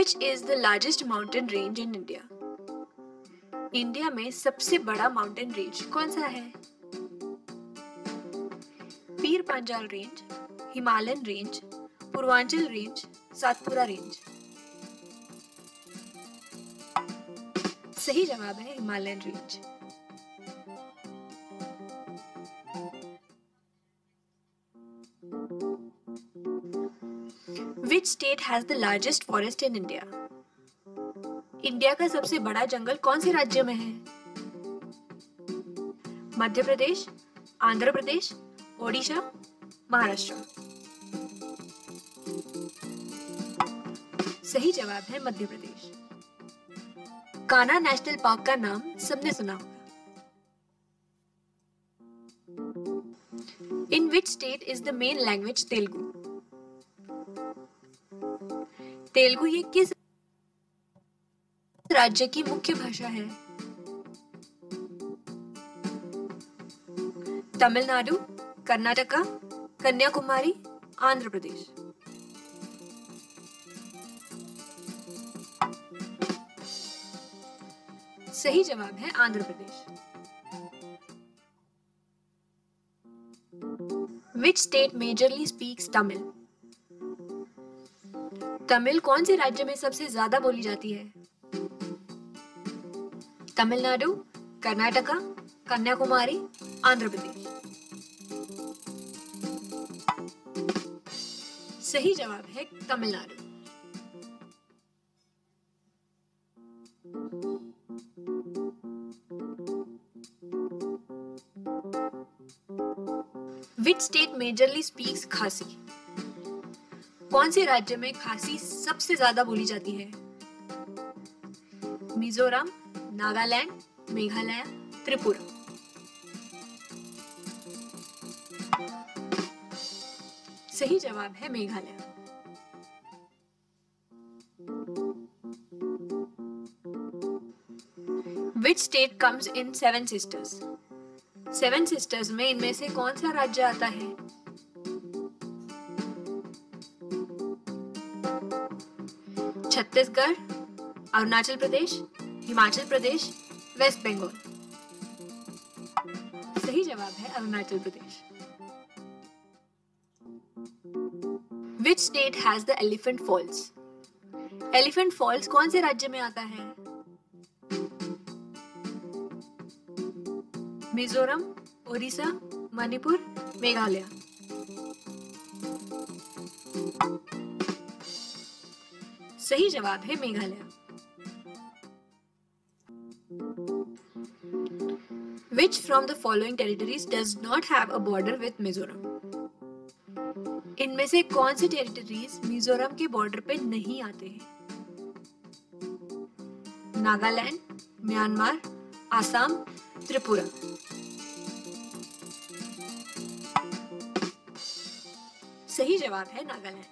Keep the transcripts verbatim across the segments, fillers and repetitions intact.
Which is the largest mountain range in India? India में सबसे बड़ा माउंटेन रेंज कौन सा है? Pir Panjal range, Himalayan range, Purvanchal range, Satpura range. सही जवाब है Himalayan range. Which state has the largest forest in India? India का सबसे बड़ा जंगल कौन से राज्य में है? मध्य प्रदेश, आंध्र प्रदेश, ओडिशा, महाराष्ट्र। सही जवाब है मध्य प्रदेश। कान्हा नेशनल पार्क का नाम सबने सुना होगा। In which state is the main language Telugu? Telugu ये किस राज्य की मुख्य भाषा है? तमिलनाडु, कर्नाटका, कन्याकुमारी, आंध्र प्रदेश। सही जवाब है Andhra Pradesh. Which state majorly speaks Tamil? Tamil कौन से राज्य में सबसे ज्यादा बोली जाती है? तमिलनाडु, कर्नाटका, कन्याकुमारी, आंध्र प्रदेश। सही जवाब है Tamil Nadu. Which state majorly speaks खासी? कौन से राज्य में खासी सबसे ज्यादा बोली जाती है? मिजोरम, नागालैंड, मेघालय, त्रिपुरा। सही जवाब है Meghalaya. Which state comes in Seven Sisters? Seven Sisters में इनमें से कौन सा राज्य आता है? छत्तीसगढ़, अरुणाचल प्रदेश, हिमाचल प्रदेश, वेस्ट बंगाल। सही जवाब है Arunachal Pradesh. Which state has the Elephant Falls? Elephant Falls कौन से राज्य में आता है? मिजोरम, ओडिशा, मणिपुर, मेघालय। सही जवाब है Meghalaya. Which from the following territories does not have a border with Mizoram? इनमें से कौन सी टेरिटरीज मिजोरम के बॉर्डर पे नहीं आते हैं? नागालैंड, म्यांमार, आसाम, त्रिपुरा। सही जवाब है Nagaland.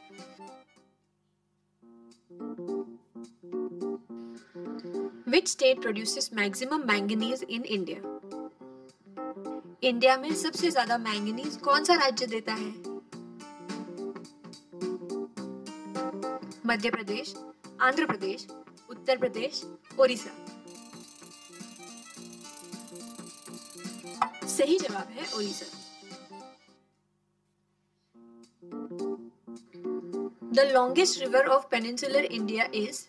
Which state produces maximum manganese in India? India में सबसे ज्यादा मैंगनीज कौन सा राज्य देता है? मध्य प्रदेश, आंध्र प्रदेश, उत्तर प्रदेश, ओडिशा। सही जवाब है Odisha. The longest river of peninsular India is?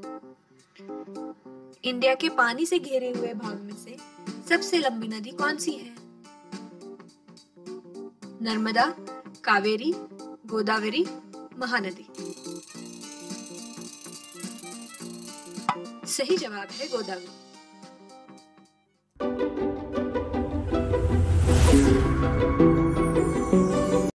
India के पानी से घिरे हुए भाग में से सबसे लंबी नदी कौन सी है? नर्मदा, कावेरी, गोदावरी, महानदी। सही जवाब है गोदावरी।